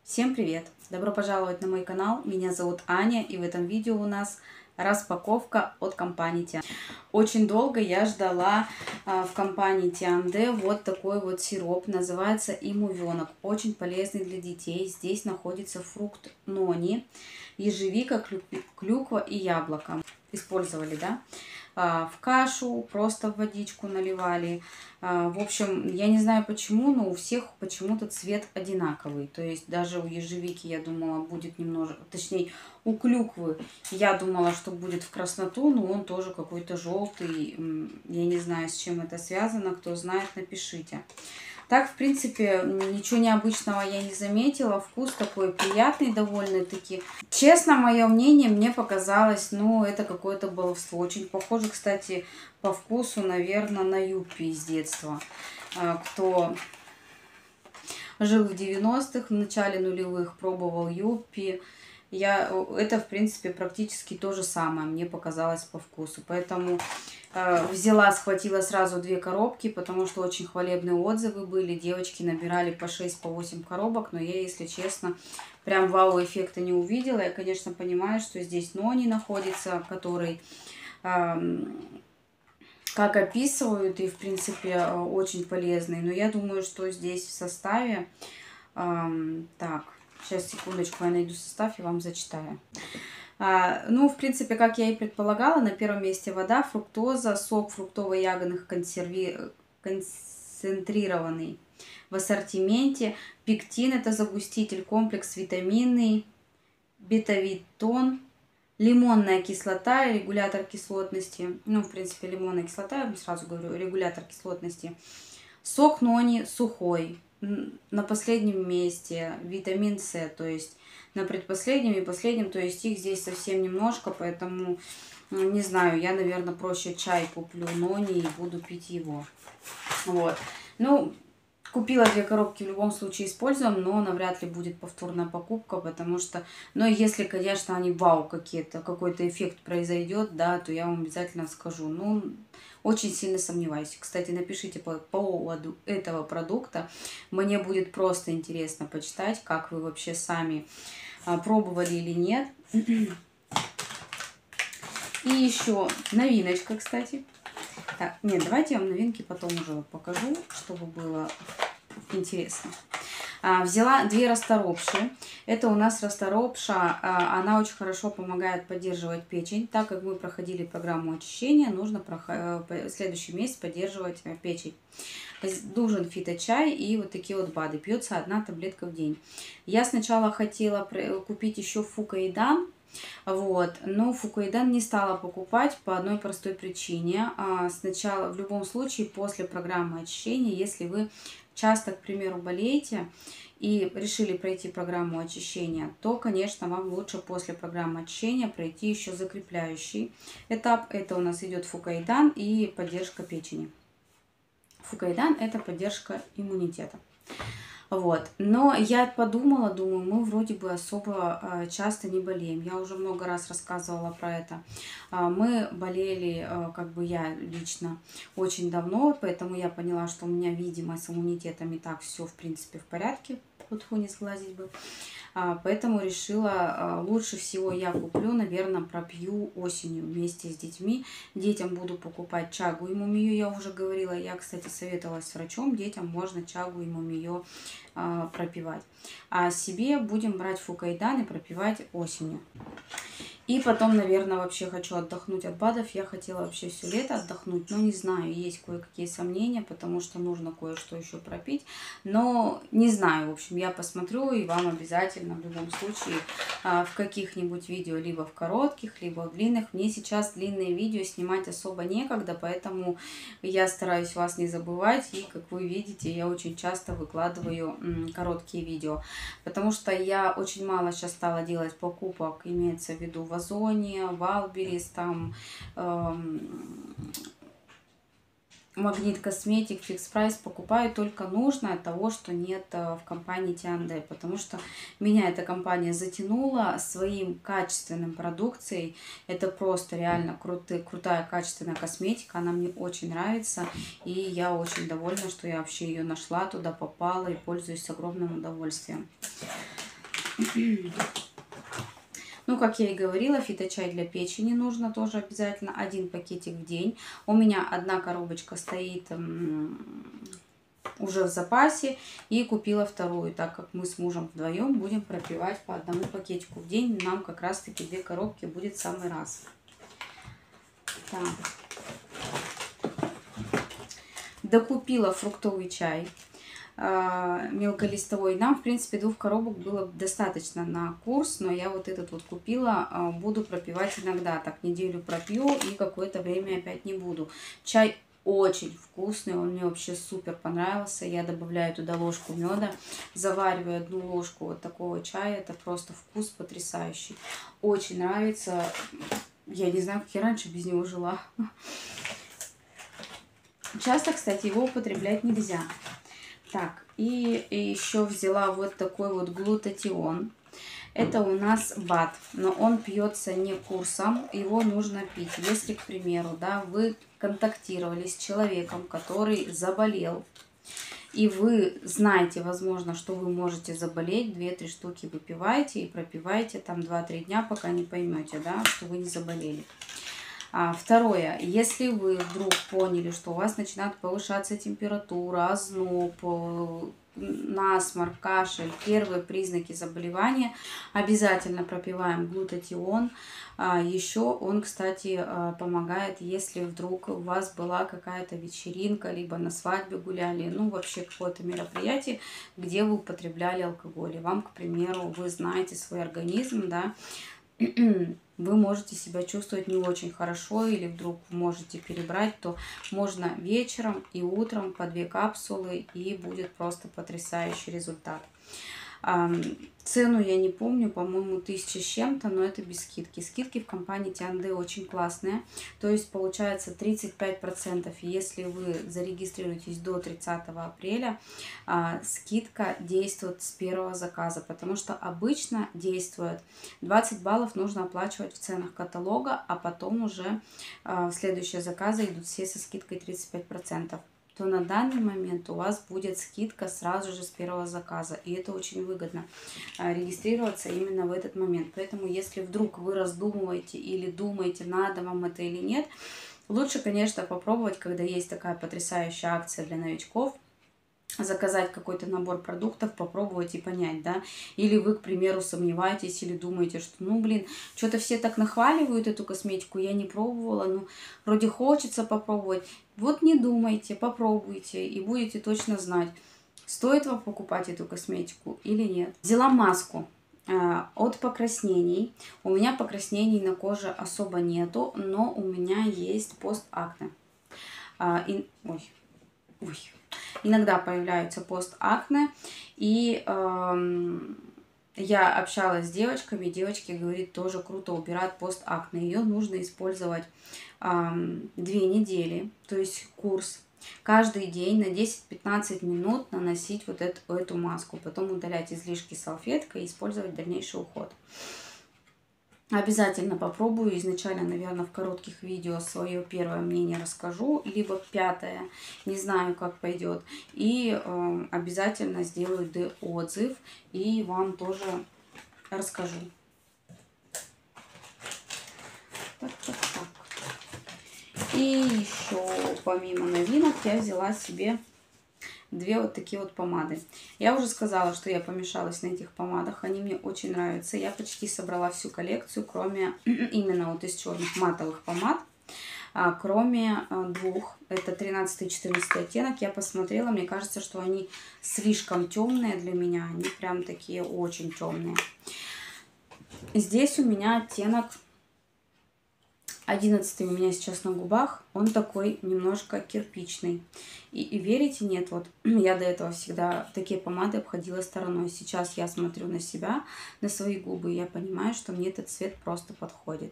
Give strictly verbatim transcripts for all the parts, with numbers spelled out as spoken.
Всем привет! Добро пожаловать на мой канал. Меня зовут Аня, и в этом видео у нас распаковка от компании Тиан. Очень долго я ждала а, в компании Тиан-Д вот такой вот сироп. Называется имувенок. Очень полезный для детей. Здесь находится фрукт нони, ежевика, клюква и яблоко. Использовали, да? В кашу, просто в водичку наливали. В общем, я не знаю почему, но у всех почему-то цвет одинаковый. То есть даже у ежевики, я думала, будет немножко, точнее, у клюквы я думала, что будет в красноту, но он тоже какой-то желтый. Я не знаю, с чем это связано. Кто знает, напишите. Так, в принципе, ничего необычного я не заметила. Вкус такой приятный довольно-таки. Честно, мое мнение, мне показалось, ну, это какое-то баловство. Очень похоже, кстати, по вкусу, наверное, на юппи из детства. Кто жил в девяностых, в начале нулевых, пробовал юппи. Я, это, в принципе, практически то же самое, мне показалось по вкусу. Поэтому э, взяла, схватила сразу две коробки, потому что очень хвалебные отзывы были. Девочки набирали по шесть, по восемь коробок, но я, если честно, прям вау-эффекта не увидела. Я, конечно, понимаю, что здесь нони находится, который, э, как описывают, и, в принципе, очень полезный. Но я думаю, что здесь в составе... Э, так... Сейчас, секундочку, я найду состав и вам зачитаю. А, ну, в принципе, как я и предполагала, на первом месте вода, фруктоза, сок фруктово-ягодных консерви... концентрированный в ассортименте. Пектин – это загуститель, комплекс витаминный, бета-витон, лимонная кислота, регулятор кислотности. Ну, в принципе, лимонная кислота, я сразу говорю, регулятор кислотности. Сок нони сухой. На последнем месте витамин С, то есть на предпоследнем и последнем, то есть их здесь совсем немножко, поэтому, не знаю, я, наверное, проще чай куплю нони и буду пить его. Вот. Ну, купила две коробки, в любом случае используем, но навряд ли будет повторная покупка, потому что, ну, если, конечно, они вау какие-то, какой-то эффект произойдет, да, то я вам обязательно скажу. Ну, очень сильно сомневаюсь. Кстати, напишите по поводу этого продукта. Мне будет просто интересно почитать, как вы вообще сами пробовали или нет. И еще новиночка, кстати. Так, нет, давайте я вам новинки потом уже покажу, чтобы было интересно. А, взяла две расторопши. Это у нас расторопша, а, она очень хорошо помогает поддерживать печень. Так как мы проходили программу очищения, нужно в следующий месяц поддерживать печень. Нужен фиточай и вот такие вот БАДы. Пьется одна таблетка в день. Я сначала хотела купить еще фукоидан. Вот, но фукоидан не стала покупать по одной простой причине. А, сначала, в любом случае, после программы очищения, если вы часто, к примеру, болеете и решили пройти программу очищения, то, конечно, вам лучше после программы очищения пройти еще закрепляющий этап. Это у нас идет фукоидан и поддержка печени. Фукоидан – это поддержка иммунитета. Вот. Но я подумала, думаю, мы вроде бы особо э, часто не болеем. Я уже много раз рассказывала про это. Э, мы болели, э, как бы я лично, очень давно, поэтому я поняла, что у меня, видимо, с иммунитетом и так все, в принципе, в порядке. Тьфу, не сглазить бы. А, поэтому решила, а, лучше всего я куплю, наверное, пропью осенью вместе с детьми. Детям буду покупать чагу и мумию, я уже говорила. Я, кстати, советовалась с врачом, детям можно чагу и мумию а, пропивать. А себе будем брать фукоидан и пропивать осенью. И потом, наверное, вообще хочу отдохнуть от БАДов. Я хотела вообще все лето отдохнуть, но не знаю, есть кое-какие сомнения, потому что нужно кое-что еще пропить. Но не знаю, в общем, я посмотрю и вам обязательно в любом случае в каких-нибудь видео, либо в коротких, либо в длинных. Мне сейчас длинные видео снимать особо некогда, поэтому я стараюсь вас не забывать. И, как вы видите, я очень часто выкладываю короткие видео, потому что я очень мало сейчас стала делать покупок, имеется в виду в Озоне, Валберис, там эм, Магнит Косметик, Фикс Прайс. Покупаю только нужное от того, что нет в компании Тиан-Д, потому что меня эта компания затянула своим качественным продукцией. Это просто реально крутая, крутая качественная косметика, она мне очень нравится, и я очень довольна, что я вообще ее нашла, туда попала и пользуюсь с огромным удовольствием. Ну, как я и говорила, фиточай для печени нужно тоже обязательно. Один пакетик в день. У меня одна коробочка стоит уже в запасе. И купила вторую, так как мы с мужем вдвоем будем пропивать по одному пакетику в день. Нам как раз таки две коробки будет в самый раз. Так. Докупила фруктовый чай мелколистовой. Нам, в принципе, двух коробок было достаточно на курс, но я вот этот вот купила, буду пропивать иногда. Так, неделю пропью и какое-то время опять не буду. Чай очень вкусный, он мне вообще супер понравился. Я добавляю туда ложку меда, завариваю одну ложку вот такого чая. Это просто вкус потрясающий. Очень нравится. Я не знаю, как я раньше без него жила. Часто, кстати, его употреблять нельзя. Так, и еще взяла вот такой вот глутатион. Это у нас БАД, но он пьется не курсом, его нужно пить. Если, к примеру, да, вы контактировали с человеком, который заболел, и вы знаете, возможно, что вы можете заболеть, две-три штуки выпивайте и пропивайте там два-три дня, пока не поймете, да, что вы не заболели. А, второе, если вы вдруг поняли, что у вас начинает повышаться температура, озноб, насморк, кашель, первые признаки заболевания, обязательно пропиваем глутатион. А, еще он, кстати, помогает, если вдруг у вас была какая-то вечеринка, либо на свадьбе гуляли, ну вообще какое-то мероприятие, где вы употребляли алкоголь. И вам, к примеру, вы знаете свой организм, да, вы можете себя чувствовать не очень хорошо или вдруг можете перебрать, то можно вечером и утром по две капсулы, и будет просто потрясающий результат. Цену я не помню, по-моему, тысяча с чем-то, но это без скидки. Скидки в компании Тианде очень классные. То есть получается тридцать пять процентов, если вы зарегистрируетесь до тридцатого апреля, скидка действует с первого заказа, потому что обычно действует двадцать баллов нужно оплачивать в ценах каталога, а потом уже в следующие заказы идут все со скидкой тридцать пять процентов. То на данный момент у вас будет скидка сразу же с первого заказа. И это очень выгодно регистрироваться именно в этот момент. Поэтому, если вдруг вы раздумываете или думаете, надо вам это или нет, лучше, конечно, попробовать, когда есть такая потрясающая акция для новичков, заказать какой-то набор продуктов, попробовать и понять, да. Или вы, к примеру, сомневаетесь или думаете, что, ну, блин, что-то все так нахваливают эту косметику, я не пробовала, ну, вроде хочется попробовать. Вот не думайте, попробуйте, и будете точно знать, стоит вам покупать эту косметику или нет. Взяла маску э, от покраснений. У меня покраснений на коже особо нету, но у меня есть постакне. А, и... Ой, ой. Иногда появляются постакне, и э, я общалась с девочками, девочки говорят, тоже круто убирать постакне. Ее нужно использовать э, две недели, то есть курс. Каждый день на десять-пятнадцать минут наносить вот эту, эту маску, потом удалять излишки салфеткой и использовать дальнейший уход. Обязательно попробую. Изначально, наверное, в коротких видео свое первое мнение расскажу, либо пятое, не знаю, как пойдет. И э, обязательно сделаю отзыв и вам тоже расскажу. Так, так, так. И еще помимо новинок я взяла себе две вот такие вот помады. Я уже сказала, что я помешалась на этих помадах. Они мне очень нравятся. Я почти собрала всю коллекцию, кроме именно вот из черных матовых помад. А, кроме а, двух. Это тринадцатый и четырнадцатый оттенок. Я посмотрела, мне кажется, что они слишком темные для меня. Они прям такие очень темные. Здесь у меня оттенок одиннадцатый у меня сейчас на губах, он такой немножко кирпичный. И, и верите, нет, вот я до этого всегда такие помады обходила стороной. Сейчас я смотрю на себя, на свои губы, и я понимаю, что мне этот цвет просто подходит.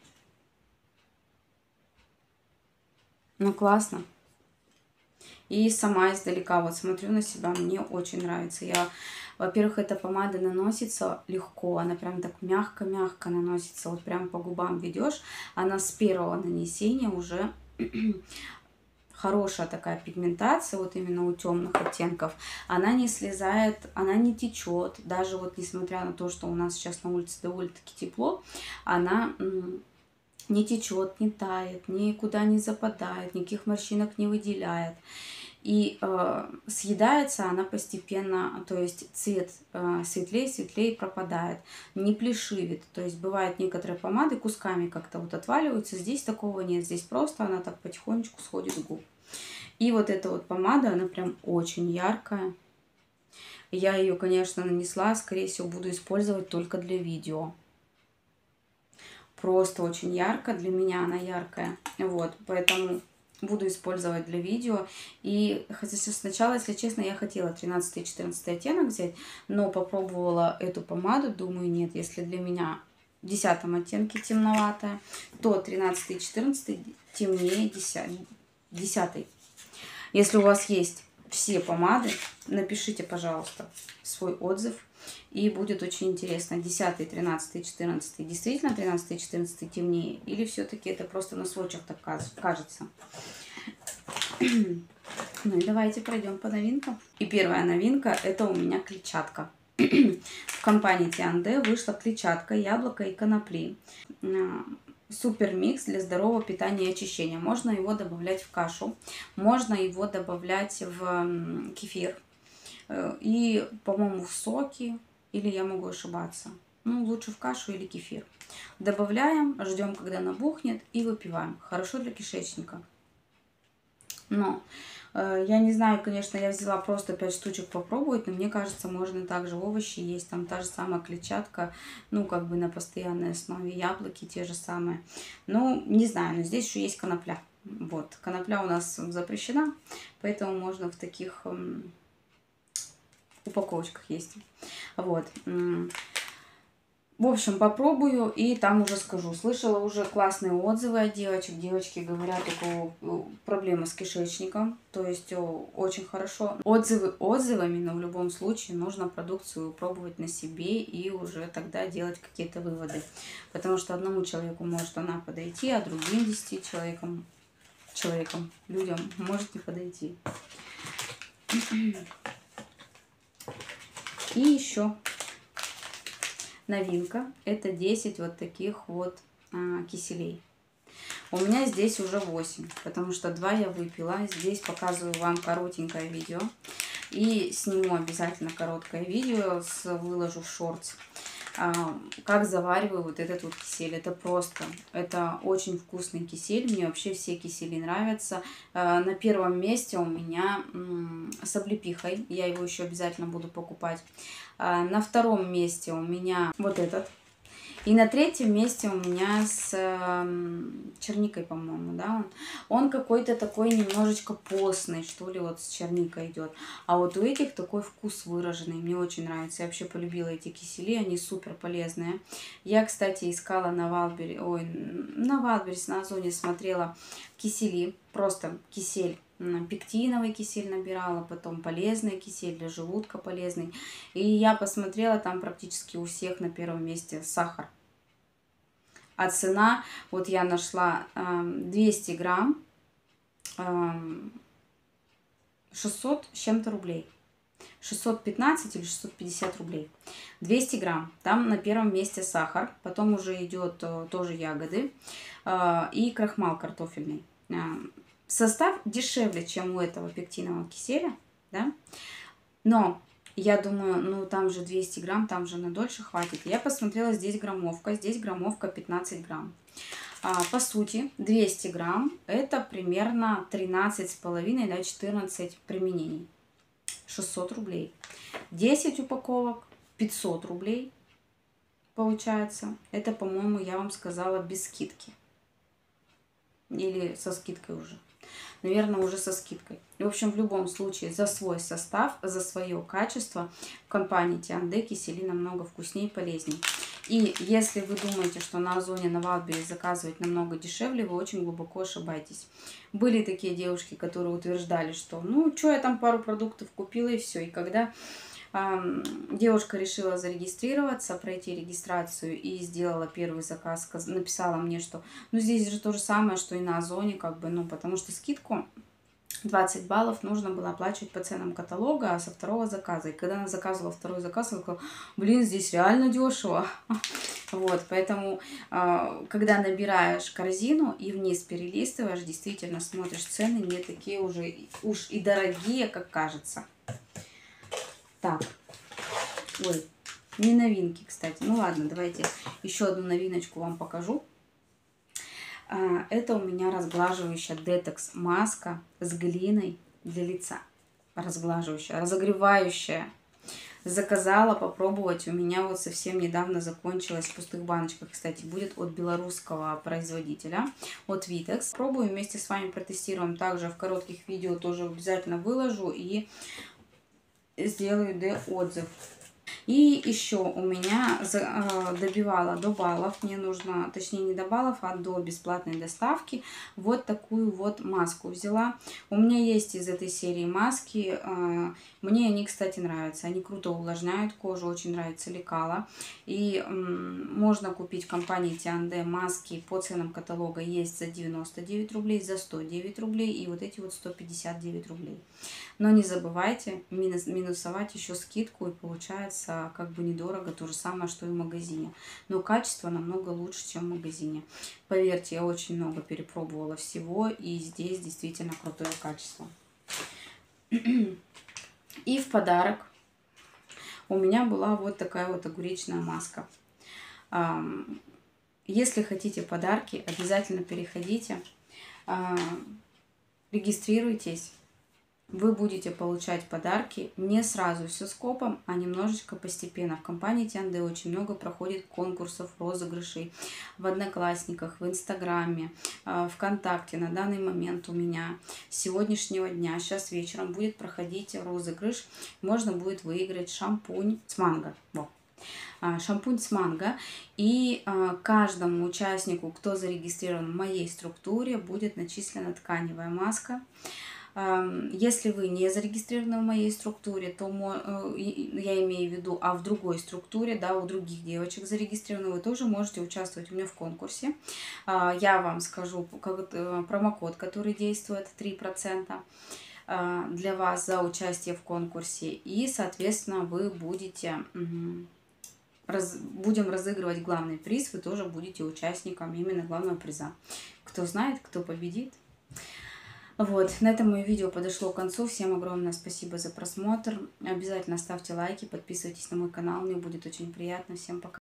Ну, классно. И сама издалека вот смотрю на себя, мне очень нравится. Я, во-первых, эта помада наносится легко, она прям так мягко-мягко наносится, вот прям по губам ведешь. Она с первого нанесения уже хорошая такая пигментация, вот именно у темных оттенков. Она не слезает, она не течет. Даже вот несмотря на то, что у нас сейчас на улице довольно-таки тепло, она не течет, не тает, никуда не западает, никаких морщинок не выделяет. И э, съедается она постепенно, то есть цвет э, светлее, светлее пропадает, не плешивит. То есть бывают некоторые помады кусками как-то вот отваливаются, здесь такого нет, здесь просто она так потихонечку сходит с губ. И вот эта вот помада, она прям очень яркая. Я ее, конечно, нанесла, скорее всего, буду использовать только для видео. Просто очень ярко, для меня она яркая, вот, поэтому буду использовать для видео. И хотя сначала, если честно, я хотела тринадцатый и четырнадцатый оттенок взять, но попробовала эту помаду, думаю, нет, если для меня в десятом оттенке темноватая, то тринадцатый и четырнадцатый темнее десятый. Если у вас есть все помады, напишите, пожалуйста, свой отзыв. И будет очень интересно, десятый, тринадцатый, четырнадцатый, действительно тринадцатый, четырнадцатый темнее? Или все-таки это просто на сводчах так кажется? Ну и давайте пройдем по новинкам. И первая новинка, это у меня клетчатка. В компании Тианде вышла клетчатка, яблоко и конопли. Супер микс для здорового питания и очищения. Можно его добавлять в кашу, можно его добавлять в кефир. И, по-моему, в соки, или я могу ошибаться. Ну, лучше в кашу или кефир. Добавляем, ждем, когда набухнет, и выпиваем. Хорошо для кишечника. Но э, я не знаю, конечно, я взяла просто пять штучек попробовать, но мне кажется, можно также овощи есть. Там та же самая клетчатка, ну, как бы на постоянной основе. Яблоки те же самые. Ну, не знаю, но здесь еще есть конопля. Вот, конопля у нас запрещена, поэтому можно в таких... упаковочках есть. Вот. В общем, попробую и там уже скажу. Слышала уже классные отзывы от девочек. Девочки говорят, у проблемы с кишечником. То есть очень хорошо. Отзывы отзывами, но в любом случае нужно продукцию пробовать на себе и уже тогда делать какие-то выводы. Потому что одному человеку может она подойти, а другим десяти человекам, человекам, людям может не подойти. И еще новинка, это десять вот таких вот а, киселей. У меня здесь уже восемь, потому что два я выпила. Здесь показываю вам коротенькое видео. И сниму обязательно короткое видео, с, выложу в шортс. А, как завариваю вот этот вот кисель. Это просто, это очень вкусный кисель. Мне вообще все кисели нравятся. А, на первом месте у меня с облепихой. Я его еще обязательно буду покупать. А, на втором месте у меня вот этот. И на третьем месте у меня с э, черникой, по-моему, да, он, он какой-то такой немножечко постный, что ли, вот с черникой идет. А вот у этих такой вкус выраженный, мне очень нравится. Я вообще полюбила эти кисели, они супер полезные. Я, кстати, искала на Вайлдберри, ой, на Вайлдберрис, на Озоне смотрела кисели, просто кисель. Пектиновый кисель набирала, потом полезный кисель, для желудка полезный. И я посмотрела, там практически у всех на первом месте сахар. А цена, вот я нашла двести грамм, шестьсот с чем-то рублей. шестьсот пятнадцать или шестьсот пятьдесят рублей. двести грамм. Там на первом месте сахар, потом уже идет тоже ягоды и крахмал картофельный. Состав дешевле, чем у этого пектинового киселя, да, но я думаю, ну там же двести грамм, там же на дольше хватит. Я посмотрела, здесь граммовка, здесь граммовка пятнадцать грамм. А, по сути, двести грамм это примерно тринадцать с половиной до четырнадцать применений. шестьсот рублей. десять упаковок, пятьсот рублей получается. Это, по-моему, я вам сказала без скидки. Или со скидкой уже. Наверное, уже со скидкой. В общем, в любом случае, за свой состав, за свое качество в компании Тианде кисели намного вкуснее и полезнее. И если вы думаете, что на Озоне, на Вайлдберрис заказывать намного дешевле, вы очень глубоко ошибаетесь. Были такие девушки, которые утверждали, что ну, что я там пару продуктов купила и все. И когда э, девушка решила зарегистрироваться, пройти регистрацию и сделала первый заказ, написала мне, что ну здесь же то же самое, что и на Озоне, как бы, ну, потому что скидку двадцать баллов нужно было оплачивать по ценам каталога, а со второго заказа. И когда она заказывала второй заказ, она сказала, блин, здесь реально дешево. Вот, поэтому, когда набираешь корзину и вниз перелистываешь, действительно смотришь, цены не такие уже уж и дорогие, как кажется. Так, ой, не новинки, кстати. Ну ладно, давайте еще одну новиночку вам покажу. Это у меня разглаживающая детокс маска с глиной для лица. Разглаживающая, разогревающая. Заказала попробовать. У меня вот совсем недавно закончилась в пустых баночках. Кстати, будет от белорусского производителя, от Vitex. Пробую, вместе с вами протестируем. Также в коротких видео тоже обязательно выложу и сделаю D-отзыв. И еще у меня добивала до баллов, мне нужно, точнее не до баллов, а до бесплатной доставки, вот такую вот маску взяла. У меня есть из этой серии маски, мне они, кстати, нравятся, они круто увлажняют кожу, очень нравится лекала. И можно купить в компании Тианде маски по ценам каталога, есть за девяносто девять рублей, за сто девять рублей и вот эти вот сто пятьдесят девять рублей. Но не забывайте минус, минусовать еще скидку, и получается как бы недорого, то же самое, что и в магазине. Но качество намного лучше, чем в магазине. Поверьте, я очень много перепробовала всего, и здесь действительно крутое качество. И в подарок у меня была вот такая вот огуречная маска. Если хотите подарки, обязательно переходите, регистрируйтесь. Вы будете получать подарки не сразу все скопом, а немножечко постепенно. В компании Тианде очень много проходит конкурсов, розыгрышей в Одноклассниках, в Инстаграме, ВКонтакте. На данный момент у меня с сегодняшнего дня, сейчас вечером будет проходить розыгрыш. Можно будет выиграть шампунь с манго. Во. Шампунь с манго. И каждому участнику, кто зарегистрирован в моей структуре, будет начислена тканевая маска. Если вы не зарегистрированы в моей структуре, то я имею в виду, а в другой структуре, да, у других девочек зарегистрированы, вы тоже можете участвовать у меня в конкурсе. Я вам скажу промокод, который действует, три процента для вас за участие в конкурсе. И, соответственно, вы будете... Раз, будем разыгрывать главный приз, вы тоже будете участником именно главного приза. Кто знает, кто победит. Вот, на этом мое видео подошло к концу. Всем огромное спасибо за просмотр. Обязательно ставьте лайки, подписывайтесь на мой канал, мне будет очень приятно. Всем пока.